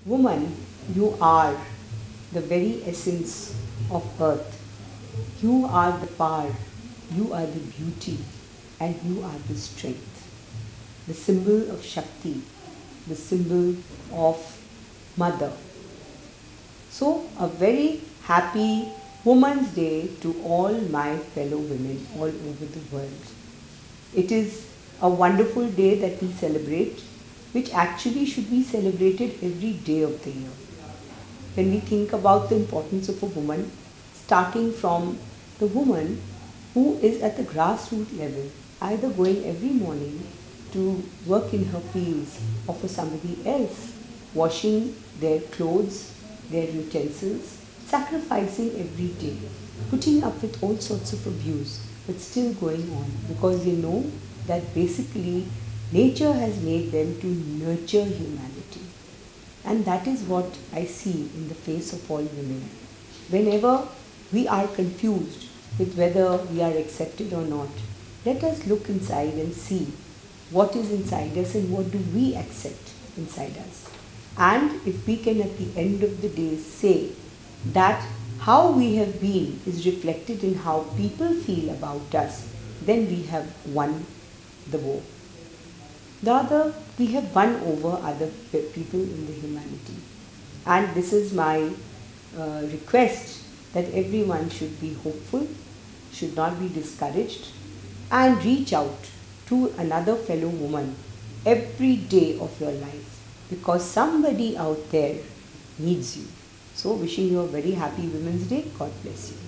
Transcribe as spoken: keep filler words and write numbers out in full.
Woman, you are the very essence of earth. You are the power, you are the beauty, and you are the strength. The symbol of Shakti, the symbol of Mother. So, a very happy Women's Day to all my fellow women all over the world. It is a wonderful day that we celebrate, which actually should be celebrated every day of the year. When we think about the importance of a woman, starting from the woman who is at the grassroots level, either going every morning to work in her fields or for somebody else, washing their clothes, their utensils, sacrificing every day, putting up with all sorts of abuse, but still going on because they know that basically nature has made them to nurture humanity. And that is what I see in the face of all women. Whenever we are confused with whether we are accepted or not, let us look inside and see what is inside us and what do we accept inside us. And if we can at the end of the day say that how we have been is reflected in how people feel about us, then we have won the war. The other, we have won over other people in the humanity. And this is my uh, request that everyone should be hopeful, should not be discouraged, and reach out to another fellow woman every day of your life, because somebody out there needs you. So wishing you a very happy Women's Day. God bless you.